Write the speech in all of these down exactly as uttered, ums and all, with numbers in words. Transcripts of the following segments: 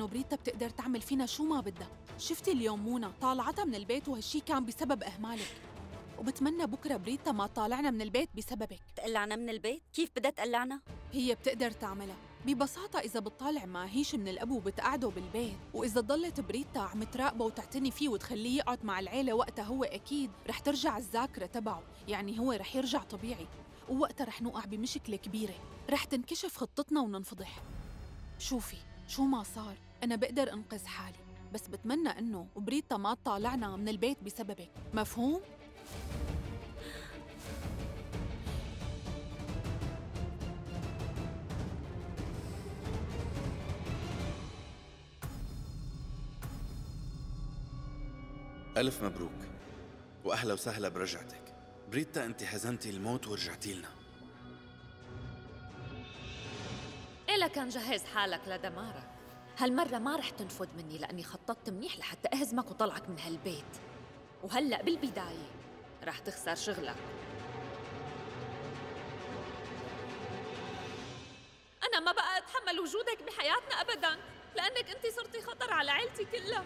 لأنه بريتا بتقدر تعمل فينا شو ما بدها. شفتي اليوم مونا طالعتها من البيت وهالشي كان بسبب إهمالك، وبتمنى بكرة بريتا ما تطالعنا من البيت بسببك. تقلعنا من البيت؟ كيف بدها تقلعنا؟ هي بتقدر تعملها ببساطة إذا بتطالع ماهيش من الأب وبتقعده بالبيت، وإذا ضلت بريتا عم تراقبه وتعتني فيه وتخليه يقعد مع العيلة وقتها هو أكيد رح ترجع الذاكرة تبعه، يعني هو رح يرجع طبيعي، ووقتها رح نوقع بمشكلة كبيرة، رح تنكشف خطتنا وننفضح. شوفي شو ما صار أنا بقدر أنقذ حالي، بس بتمنى إنه بريتا ما تطالعنا من البيت بسببك، مفهوم؟ ألف مبروك وأهلا وسهلا برجعتك بريتا. أنت هزمتي الموت ورجعتي لنا. إلا كان جهز حالك لدمارك. هالمرة ما رح تنفد مني لأني خططت منيح لحتى أهزمك وطلعك من هالبيت، وهلأ بالبداية رح تخسر شغلك. أنا ما بقى أتحمل وجودك بحياتنا أبداً، لأنك أنت صرتي خطر على عيلتي كلها.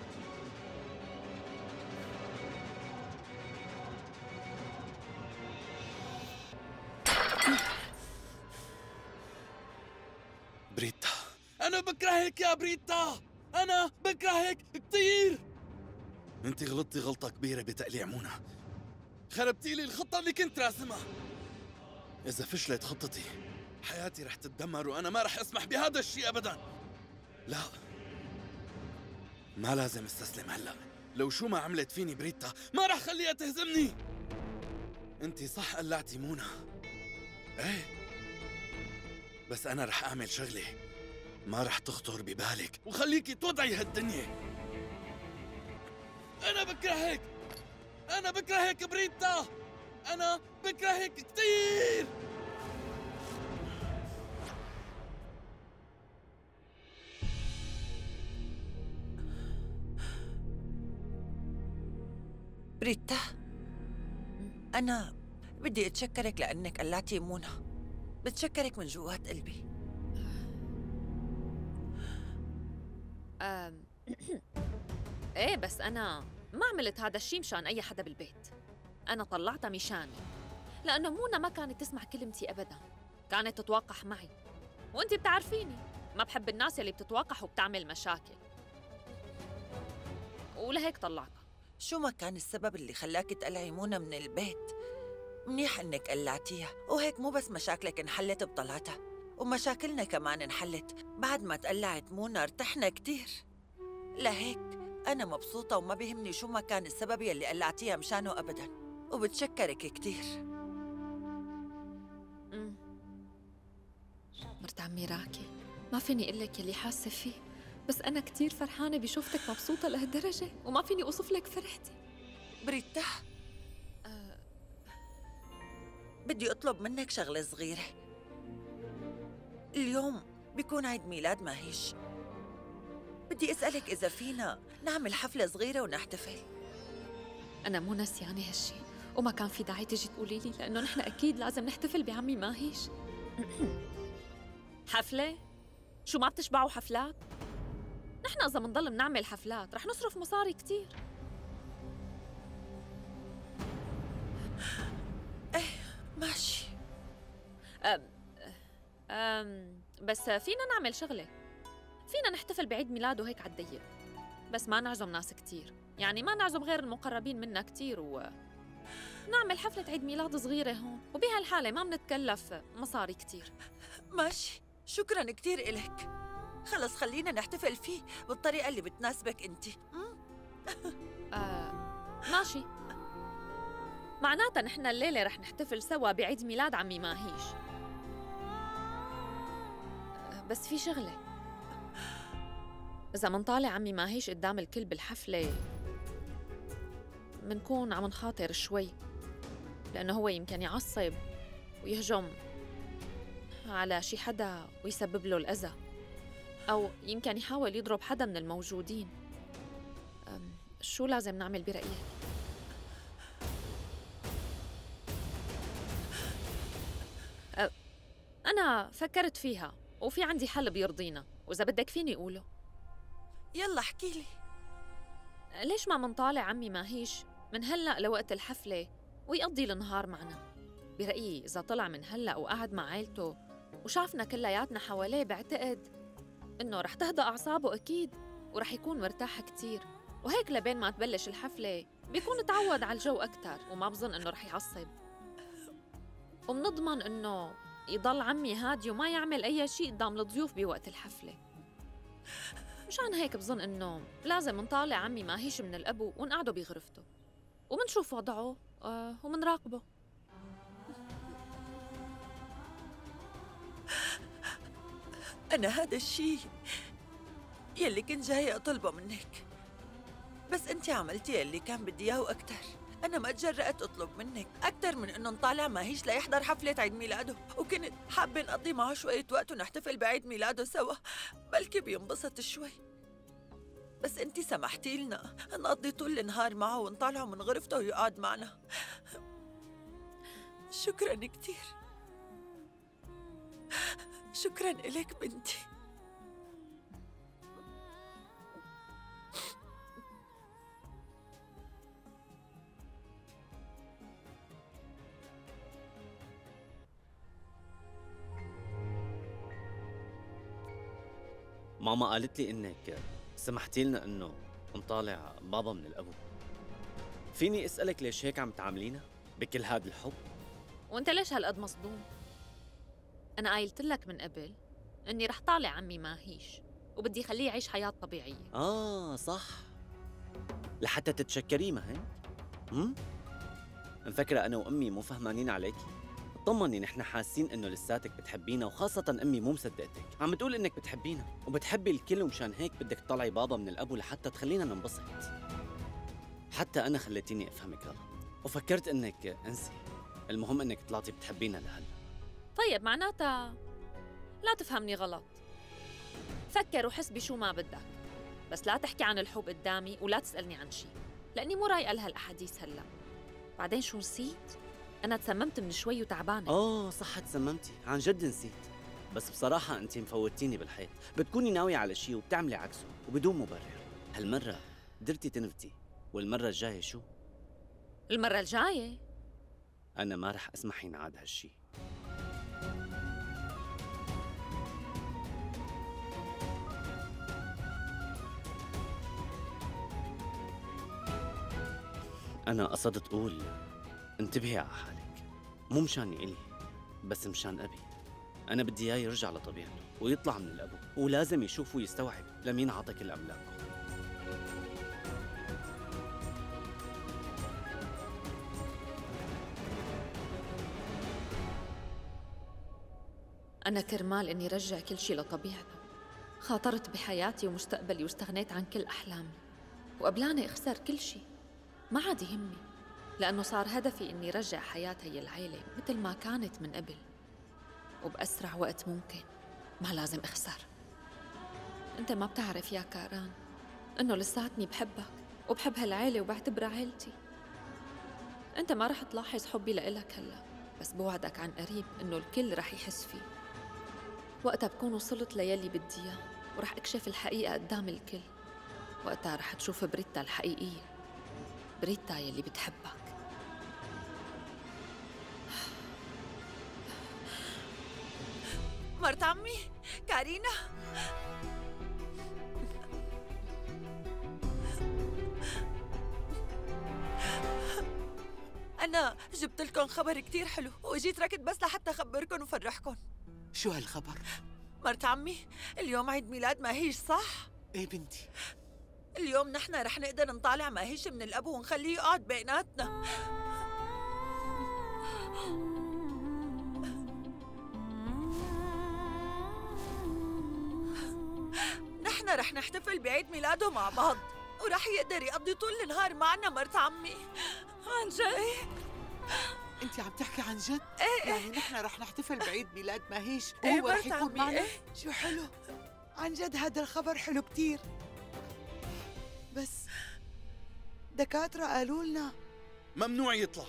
بريتا أنا بكرهك يا بريتا، أنا بكرهك كتير. أنت غلطتي غلطة كبيرة بتقليع منى، خربتي لي الخطة اللي كنت راسمها. إذا فشلت خطتي حياتي رح تتدمر وأنا ما رح أسمح بهذا الشيء أبداً. لا، ما لازم استسلم هلأ. لو شو ما عملت فيني بريتا ما رح خليها تهزمني. أنت صح قلعتي منى، إيه، بس أنا رح أعمل شغلة ما رح تخطر ببالك وخليكي توضعي هالدنيا. أنا بكرهك، أنا بكرهك بريتا، أنا بكرهك كتير. بريتا، أنا بدي أتشكرك لأنك قلعتي منى. بتشكرك من جوات قلبي. أم... ايه بس أنا ما عملت هذا الشيء مشان أي حدا بالبيت. أنا طلعتها مشاني، لأنه منى ما كانت تسمع كلمتي أبداً، كانت تتوقح معي، وأنتي بتعرفيني ما بحب الناس اللي بتتوقح وبتعمل مشاكل، ولهيك طلعتها. شو ما كان السبب اللي خلاك تقلعي منى من البيت، منيح انك قلعتيها، وهيك مو بس مشاكلك انحلت بطلعتها، ومشاكلنا كمان انحلت. بعد ما تقلعت منى ارتحنا كتير. لهيك أنا مبسوطة وما بيهمني شو ما كان السبب يلي قلعتيها مشانه أبداً، وبتشكرك كتير. امم مرت عمي راكي، ما فيني اقول لك يلي حاسه فيه، بس انا كثير فرحانه بشوفتك مبسوطه لهالدرجه، وما فيني اوصف لك فرحتي. بريتا، أه بدي اطلب منك شغله صغيره. اليوم بيكون عيد ميلاد ماهيش، بدي اسالك اذا فينا نعمل حفله صغيره ونحتفل. انا مو نسيانه هالشي، وما كان في داعي تجي تقولي لي، لانه نحن اكيد لازم نحتفل بعمي ماهيش. حفله؟ شو ما بتشبعوا حفلات؟ نحن اذا منضل بنعمل حفلات رح نصرف مصاري كتير. ايه ماشي. أم أم بس فينا نعمل شغله، فينا نحتفل بعيد ميلاده هيك على الضيق، بس ما نعزم ناس كتير، يعني ما نعزم غير المقربين منا كتير، ونعمل حفلة عيد ميلاد صغيرة هون، وبهالحالة ما بنتكلف مصاري كتير. ماشي، شكراً كتير إلك. خلص خلينا نحتفل فيه بالطريقة اللي بتناسبك أنت. آه ماشي، معناتها نحن الليلة رح نحتفل سوا بعيد ميلاد عمي ماهيش. آه بس في شغلة، إذا منطالع عمي ماهيش قدام الكل بالحفلة منكون عم نخاطر شوي، لأنه هو يمكن يعصب ويهجم على شي حدا ويسبب له الأذى، أو يمكن يحاول يضرب حدا من الموجودين. شو لازم نعمل برأيك؟ أنا فكرت فيها وفي عندي حل بيرضينا، وإذا بدك فيني قوله. يلا احكي لي. ليش ما منطالع عمي ماهيش من هلأ لوقت الحفلة ويقضي النهار معنا؟ برأيي إذا طلع من هلأ وقعد مع عيلته وشافنا كلياتنا حواليه بعتقد إنه رح تهدأ أعصابه أكيد ورح يكون مرتاح كتير، وهيك لبين ما تبلش الحفلة بيكون تعود على الجو أكتر وما بظن إنه رح يعصب. ومنضمن إنه يضل عمي هادي وما يعمل أي شيء قدام الضيوف بوقت الحفلة. مشان هيك بظن إنه لازم نطالع عمي ماهيش من الأبو ونقعده بغرفته ومنشوف وضعه آه ومنراقبه. أنا هذا الشيء يلي كنت جاية أطلبه منك، بس أنت عملتي يلي كان بدي إياه وأكتر. أنا ما تجرأت أطلب منك أكتر من إنه نطالع ماهيش ليحضر حفلة عيد ميلاده، وكنت حابة نقضي معه شوية وقت ونحتفل بعيد ميلاده سوا، بلكي بينبسط شوي. بس أنت سمحتي لنا نقضي طول النهار معه ونطالعه من غرفته ويقعد معنا. شكراً كتير. شكراً إلك بنتي. ماما قالت لي انك سمحتي لنا انه نطالع بابا من الابو. فيني اسالك ليش هيك عم تعاملينا بكل هذا الحب؟ وانت ليش هالقد مصدوم؟ انا قايلت لك من قبل اني رح طالع عمي ماهيش وبدي خليه يعيش حياة طبيعية. اه صح، لحتى تتشكري ما هيك؟ هم؟ مفكرة انا وامي مو فهمانين عليكي؟ طمني، نحن حاسين انه لساتك بتحبينا، وخاصة امي مو مصدقتك، عم بتقول انك بتحبينا وبتحبي الكل، ومشان هيك بدك تطلعي بابا من الابو لحتى تخلينا ننبسط. حتى انا خليتيني افهمك غلط وفكرت انك انسي، المهم انك طلعتي بتحبينا لهلا. طيب معناتها لا تفهمني غلط، فكر وحس بشو ما بدك، بس لا تحكي عن الحب قدامي ولا تسألني عن شي، لأني مو رايقة لهالأحاديث هلا. بعدين شو نسيت؟ أنا تسممت من شوي وتعبانة. آه صح تسممتي، عن جد نسيت. بس بصراحة أنتِ مفوتيني بالحيط، بتكوني ناوية على شيء وبتعملي عكسه وبدون مبرر. هالمرة قدرتي تنفتي، والمرة الجاية شو؟ المرة الجاية أنا ما رح أسمح ينعاد هالشي. أنا قصدت أقول انتبهي على حالك، مو مشان إلي بس مشان أبي. أنا بدي إياه يرجع لطبيعته ويطلع من الأبو، ولازم يشوف ويستوعب لمين عطى كل أملاكه. أنا كرمال إني رجع كل شي لطبيعته خاطرت بحياتي ومستقبلي واستغنيت عن كل أحلامي، وقبلاني أخسر كل شي ما عاد يهمني، لأنه صار هدفي إني رجع حياة هي العيلة مثل ما كانت من قبل وبأسرع وقت ممكن. ما لازم أخسر. أنت ما بتعرف يا كاران إنه لساتني بحبك وبحب هالعيلة وبعتبرها عيلتي. أنت ما رح تلاحظ حبي لإلك هلا، بس بوعدك عن قريب إنه الكل رح يحس فيه. وقتها بكون وصلت ليلي بدي إياه ورح أكشف الحقيقة قدام الكل. وقتها رح تشوف بريتا الحقيقية، بريتا يلي بتحبك. مرت عمي كارينا، أنا جبت لكم خبر كتير حلو وجيت ركض بس لحتى أخبركم وفرحكم. شو هالخبر؟ مرت عمي اليوم عيد ميلاد ماهيش صح؟ ايه بنتي؟ اليوم نحن رح نقدر نطالع ماهيش من الأبو ونخليه يقعد بيناتنا. نحن رح نحتفل بعيد ميلاده مع بعض ورح يقدر يقضي طول النهار معنا مرت عمي. عن جد؟ انت عم تحكي عن جد؟ ايه يعني نحن رح نحتفل بعيد ميلاد ماهيش ايه وهو رح مرت يكون عمي معنا؟ ايه؟ شو حلو، عن جد هذا الخبر حلو كتير. بس دكاترة قالوا لنا ممنوع يطلع.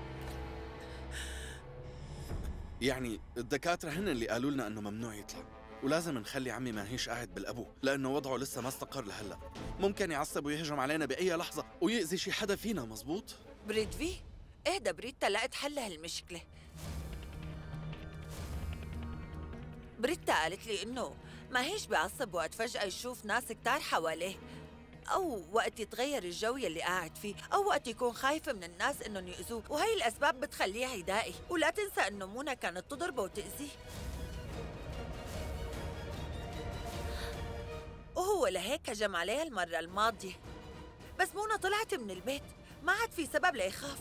يعني الدكاترة هن اللي قالوا لنا انه ممنوع يطلع. ولازم نخلي عمي ماهيش قاعد بالأبو لأنه وضعه لسه ما استقر لهلأ. ممكن يعصب ويهجم علينا بأي لحظة ويأذي شي حدا فينا. مزبوط؟ بريدفي، اهدى بريتا، لقيت حل هالمشكلة. بريتا قالت لي إنه ماهيش بيعصب وقت فجأة يشوف ناس كتار حواليه، أو وقت يتغير الجو يلي قاعد فيه، أو وقت يكون خايف من الناس إنهم يأذوه، وهي الأسباب بتخليه عدائي. ولا تنسى إنه منى كانت تضربه وتأذيه، وهو لهيك هجم عليها المرة الماضية. بس منى طلعت من البيت، ما عاد في سبب ليخاف.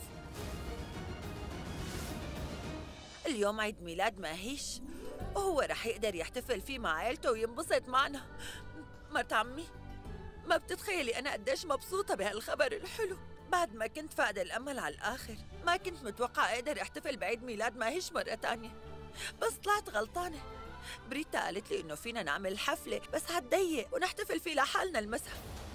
اليوم عيد ميلاد ماهيش، وهو رح يقدر يحتفل فيه مع عيلته وينبسط معنا. مرت عمي، ما بتتخيلي أنا قديش مبسوطة بهالخبر الحلو. بعد ما كنت فاقدة الأمل على الآخر، ما كنت متوقعة أقدر أحتفل بعيد ميلاد ماهيش مرة تانية، بس طلعت غلطانة. بريتا قالت لي إنه فينا نعمل حفلة بس هتضيق ونحتفل فيه لحالنا المساء.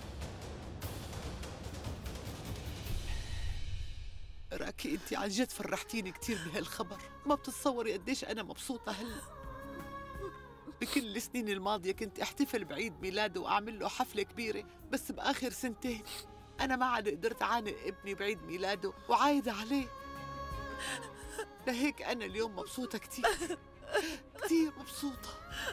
راكي انت عن جد فرحتيني كثير بهالخبر، ما بتتصوري قديش انا مبسوطه هلا. بكل السنين الماضيه كنت احتفل بعيد ميلاده واعمل له حفله كبيره، بس باخر سنتين انا ما عاد قدرت اعانق ابني بعيد ميلاده وعايده عليه. لهيك انا اليوم مبسوطه كثير كثير مبسوطه.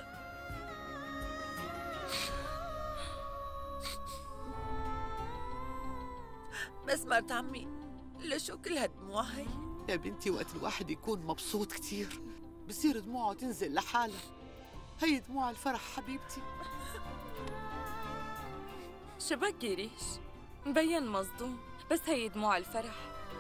بس مرت عمي، لشو كل هالدموع هي؟ يا بنتي وقت الواحد يكون مبسوط كثير بصير دموعه تنزل لحالها. هي دموع الفرح حبيبتي. شبك جريش، مبين مصدوم، بس هي دموع الفرح.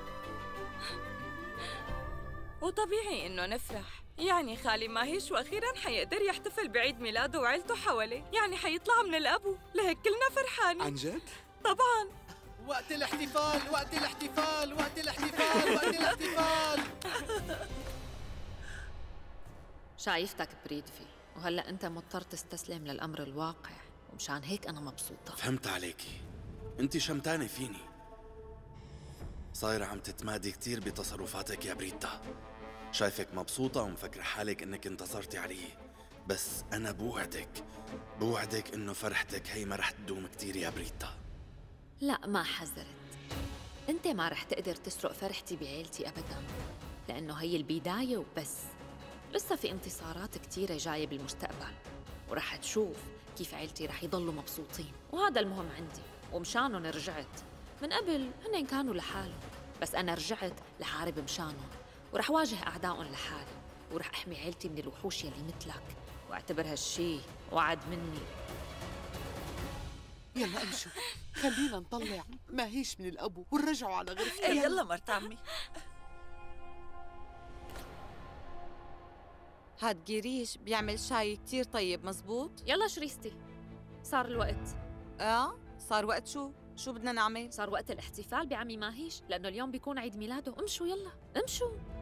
وطبيعي إنه نفرح، يعني خالي ماهيش وأخيراً حيقدر يحتفل بعيد ميلاده وعيلته حواليه، يعني حيطلع من الأبو، لهيك كلنا فرحانين. عن جد؟ طبعاً. وقت الاحتفال، وقت الاحتفال، وقت الاحتفال، وقت الاحتفال. شايفتك بريدفي، وهلأ أنت مضطر تستسلم للأمر الواقع، ومشان هيك أنا مبسوطة. فهمت عليكي، انت شمتانة فيني. صايرة عم تتمادي كتير بتصرفاتك يا بريتا. شايفك مبسوطة ومفكرة حالك انك انتصرتي علي، بس أنا بوعدك بوعدك إنه فرحتك هي ما رح تدوم كتير يا بريتا. لا، ما حذرت. أنت ما رح تقدر تسرق فرحتي بعيلتي أبداً، لأنه هي البداية وبس. لسه في انتصارات كتيرة جاية بالمستقبل، ورح تشوف كيف عيلتي رح يضلوا مبسوطين، وهذا المهم عندي. ومشانهم رجعت. من قبل هن كانوا لحالهم، بس أنا رجعت لحارب مشانهم، ورح واجه أعدائهم لحالي، ورح أحمي عيلتي من الوحوش يلي مثلك، واعتبر هالشي وعد مني. يلا امشوا، خلينا نطلع ماهيش من الأبو ونرجعوا على غرفتنا. إيه يلا مرت عمي. هاد جريش بيعمل شاي كتير طيب، مزبوط؟ يلا شريستي، صار الوقت. اه صار وقت شو؟ شو بدنا نعمل؟ صار وقت الاحتفال بعمي ماهيش، لأنه اليوم بيكون عيد ميلاده. امشوا يلا، امشوا.